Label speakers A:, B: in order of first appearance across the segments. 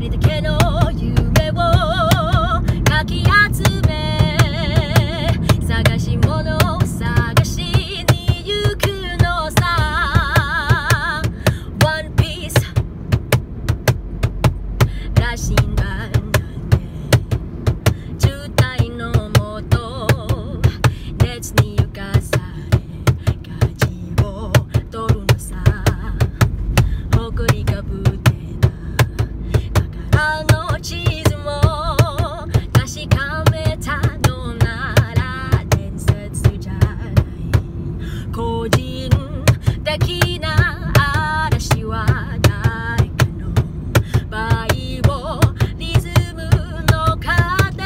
A: りだけの夢をかき集め探し物を探しに行くのさ One Piece 羅針盤なんて渋滞のもと熱に浮かされ舵を取るのさ誇りかぶってた宝の地図も確かめたのなら伝説じゃない個人的な嵐は誰かのバイオリズムの糧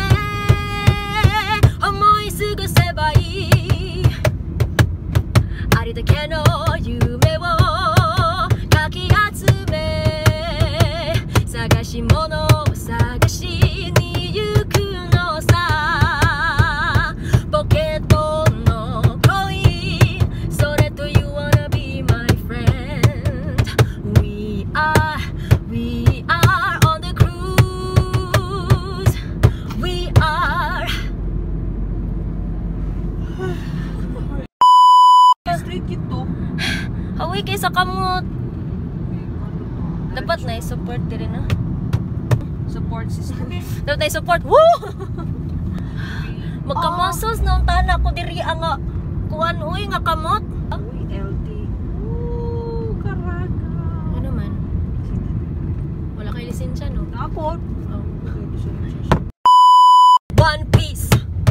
A: 思い過ごせばいいありだけの夢をかき集め探し物を探しに行くのさポケットのコインそれと You wanna be my friend We are on the cruise We are
B: Street gitu.
A: Hawi kay sa kamot dapat na i-support din na
B: Support system.
A: dapat na i-support woo magkamuscles na ang tana ko diri ang kuan uy nga kamot
B: Uy, LT. Karaga.
A: ano man wala kay lisensya no
B: Tapos.
A: oh. One Piece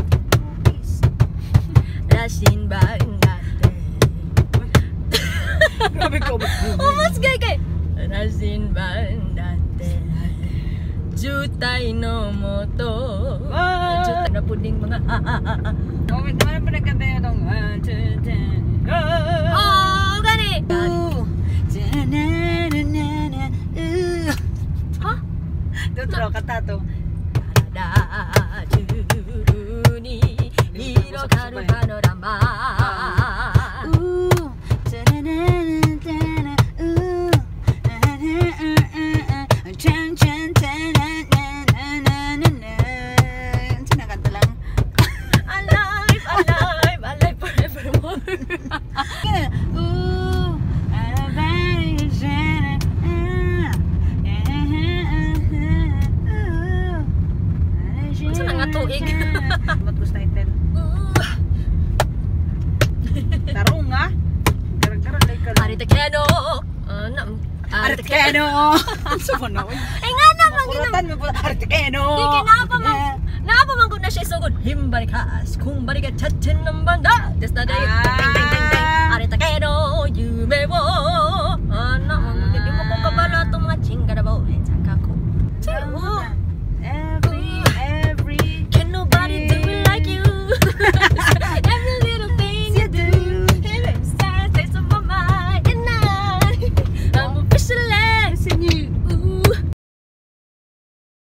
A: Rashin ba natin
B: Grabe ko ba?
A: oh mas gay kay Rashin ba natin Jutay no moto Jutay na puding mga
B: Oh, may naman pa nagkanta yun itong 1, 2, 3
A: oh gani ha?
B: Tuturo kata to.
A: Tada juru ni hirogaru panorama Alive forevermore Saan nga tuig?
B: Ba't gusto natin? Tarong nga. Garang-garang like ka lang.
A: Arita Keno
B: Arita Keno! Saan na?
A: Ay nga naman
B: Kuratan mo po. Arita Keno!
A: Di kinapamang ko na siya isugod Himbarikas kung barikat chatin ng banda Des na dayo